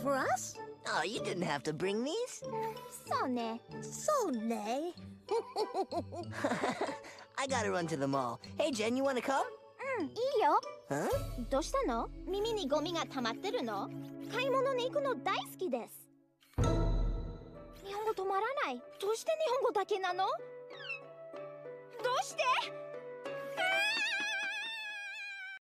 for us? Oh, you didn't have to bring these. そうね。 So nay. I gotta run to the mall. Hey, Jen, you wanna come? いいよ。 Huh? どうしたの？耳にゴミが溜まってるの？買い物に行くの大好きです。日本語止まらない。どうして日本語だけなの？どうして？